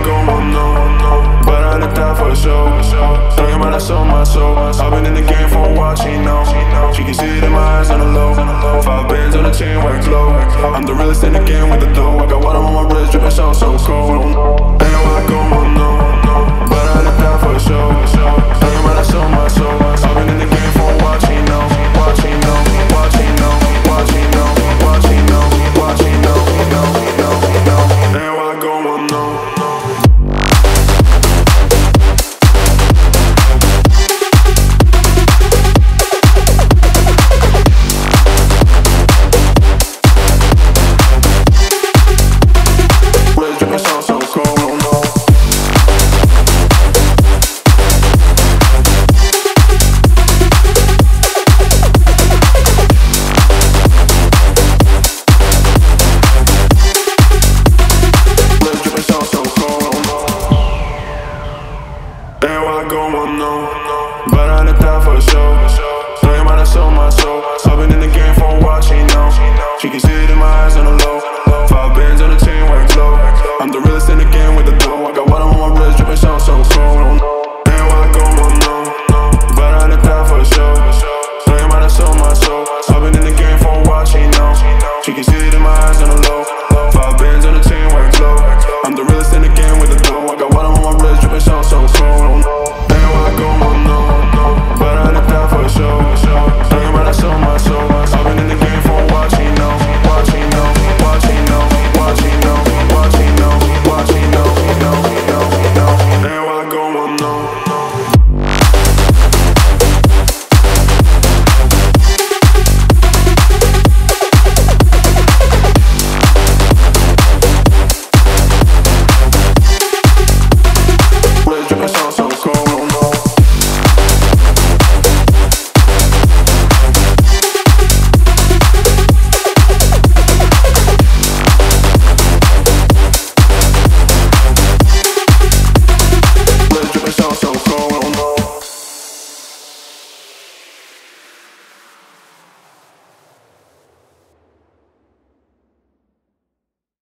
go on, no. But I let that for sure. Thinking about I sold my soul. I've been in the game for a while, she know. She can see it in my eyes on the low. 5 bands on the chain where it glow. I'm the realest in the game with the dough. I got water on my